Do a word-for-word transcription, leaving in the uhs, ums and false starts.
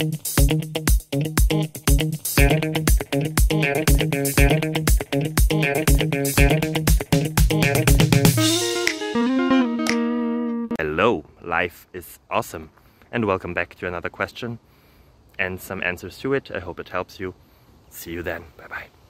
Hello, life is awesome, and welcome back to another question and some answers to it. I hope it helps you. See you then. Bye bye.